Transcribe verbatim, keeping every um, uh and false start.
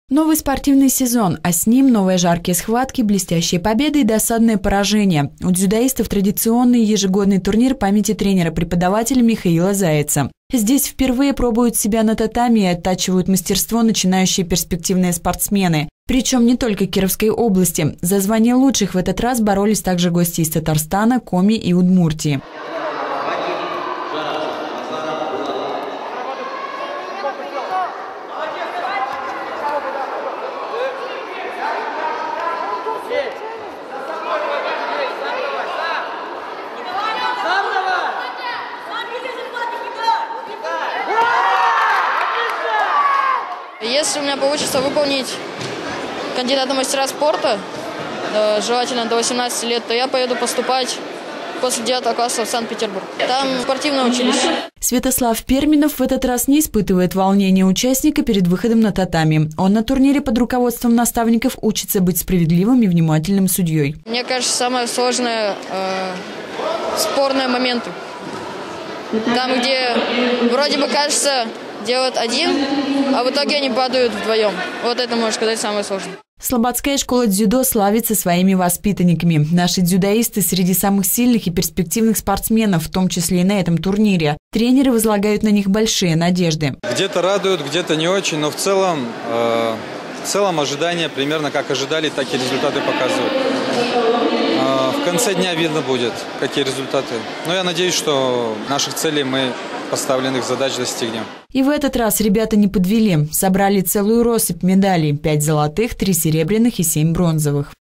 Новый спортивный сезон, а с ним новые жаркие схватки, блестящие победы и досадные поражения. У дзюдоистов традиционный ежегодный турнир памяти тренера-преподавателя Михаила Зайца. Здесь впервые пробуют себя на татами и оттачивают мастерство начинающие перспективные спортсмены. Причем не только Кировской области. За звание лучших в этот раз боролись также гости из Татарстана, Коми и Удмуртии. Если у меня получится выполнить кандидата в мастера спорта, желательно до восемнадцати лет, то я поеду поступать после девятого класса в Санкт-Петербург. Там спортивное училище. Святослав Перминов в этот раз не испытывает волнения участника перед выходом на татами. Он на турнире под руководством наставников учится быть справедливым и внимательным судьей. Мне кажется, самое сложное э, – спорные моменты. Там, где вроде бы кажется, делают один, а в итоге они падают вдвоем. Вот это, можно сказать, самое сложное. Слободская школа дзюдо славится своими воспитанниками. Наши дзюдоисты среди самых сильных и перспективных спортсменов, в том числе и на этом турнире. Тренеры возлагают на них большие надежды. Где-то радуют, где-то не очень, но в целом, э, в целом ожидания примерно как ожидали, так и результаты показывают. Э, в конце дня видно будет, какие результаты. Но я надеюсь, что наших целей мы поставленных задач достигнем. И в этот раз ребята не подвели. Собрали целую россыпь медалей. Пять золотых, три серебряных и семь бронзовых.